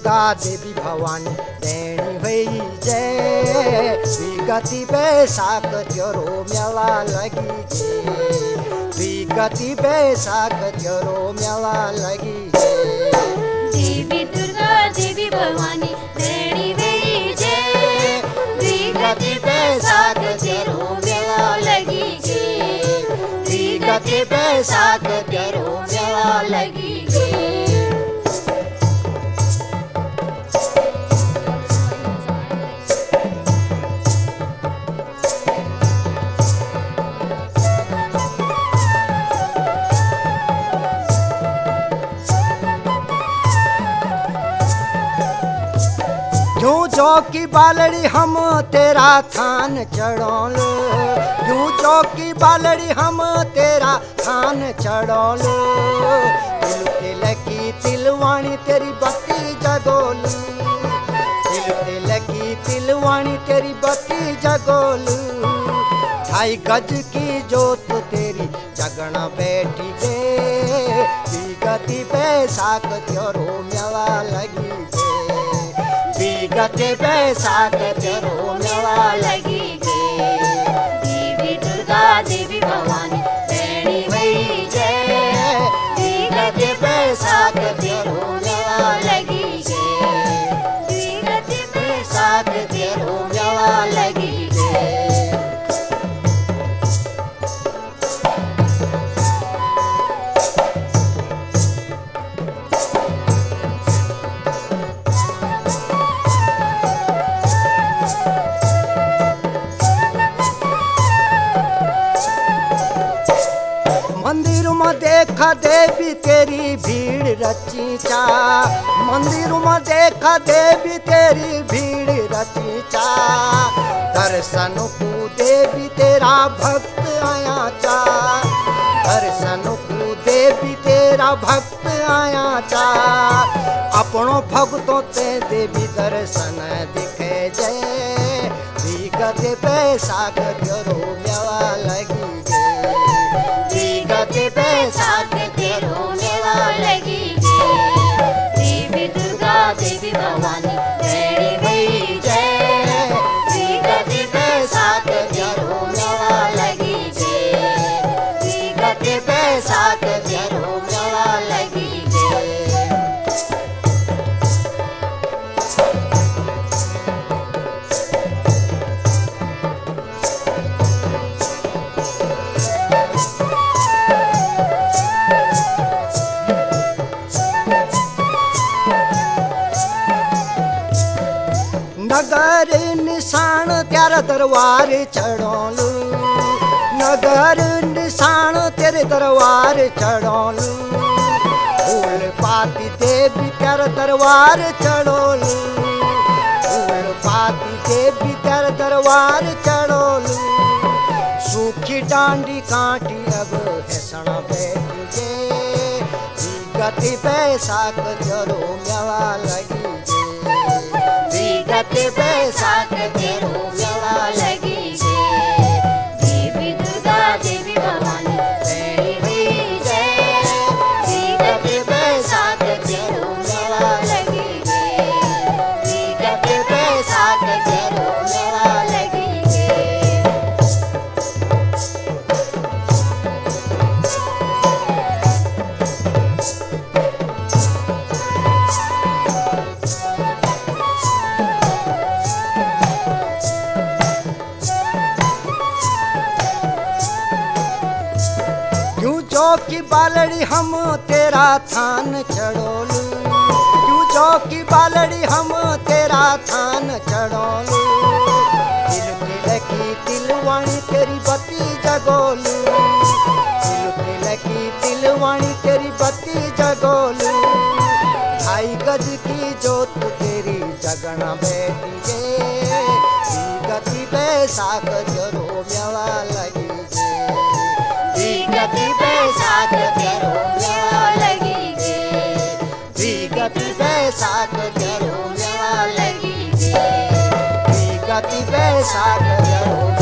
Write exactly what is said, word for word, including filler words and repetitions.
दुर्गा देवी भवानी देनी हुई जय। विगति बैसाख त्योरो मेला लगी जय। विगति बैसाख त्योरो मेला लगी जय। देवी दुर्गा देवी भवानी देनी हुई जय। विगति बैसाख त्योरो मेला लगी जय। विगति बैसाख त्योरो मेला लगी जय। यूं जो की बालड़ी हम तेरा थान चढ़ोलो। यूं जो की बालड़ी हम तेरा थान चढ़ोलो। तिल तिल की तिलवाणी तेरी बत्ती जगोलू। तिल तिल की तिलवाणी तेरी बत्ती जगोलू। ढाई गज की जोत तेरी जगना बैठी गे। विगति बैसाख त्योरो मेला लगी गे। विगति बैसाख त्योरो मेला लगी गे। देवी दुर्गा देवी भवानी देनी हुई जय। विगति बैसाख त्योरो मेला लगी गे। विगति बैसाख त्योरो मेला लगी गे। मंदिर में देखा देवी तेरी भीड़ रची चा। मंदिर में देखा देवी तेरी भीड़ रची चा। दर्शन को देवी तेरा भक्त आया चा। दर्शन को देवी तेरा भक्त आया चा। अपनों भक्तों ते देवी दर्शन दिखे जय। विगति बैसाख त्योरो मेला लगी जय। विगति बैसाख त्योरो मेला लगी जय। देवी दुर्गा देवी भवानी देनी हुई जय। विगति बैसाख त्योरो मेला लगी जय। विगति बैसाख त्योरो मेला लगी जय। नगर निशान त्यारा दरबार चढ़ोलू। नगर निशान तेरे दरबार चढ़ोलू। फूल पाती देवी तेरा दरबार चढ़ोलू। फूल पाती देवी तेरा दरबार चढ़ोलू। सूखी डांडी कांटी अब हैसना बैठी गे। विगति बैसाख त्योरो मेला लगी गे। विगति बैसाख त्योरो मेला लगी जय। देवी दुर्गा देवी भवानी देनी हुई जय। विगति बैसाख त्योरो मेला लगी जय। विगति बैसाख त्योरो मेला लगी जय। जो की बालड़ी हम तेरा थान चढ़ोलू। क्यों जो की बालड़ी हम तेरा थान चढ़ोलू। तिल तिल की तिलवाणी तेरी बत्ती जगोलू। तिल तिल की तिलवाणी तेरी बत्ती जगोलू। ढाई गज की जोत तेरी जगना बैठी गे। विगति बैसाख त्योरो मेला लगी गे। विगति बैसाख त्योरो मेला लगी जय। विगति बैसाख त्योरो मेला लगी गे। विगति बैसाख त्योरो